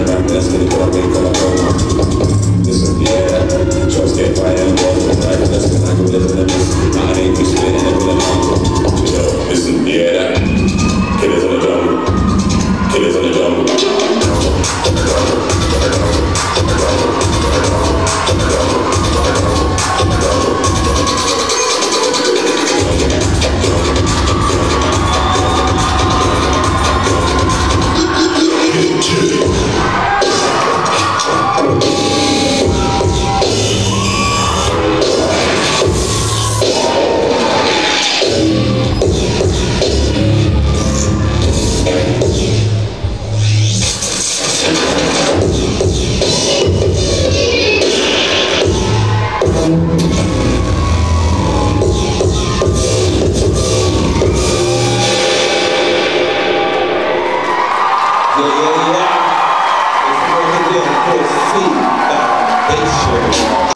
rap, let's get it going, make a promo. Listen, yeah, trust get fire and water from life, let's get like a little bit of this. I ain't be split and every little yo, listen, yeah, killers in the jungle, killers in the jungle.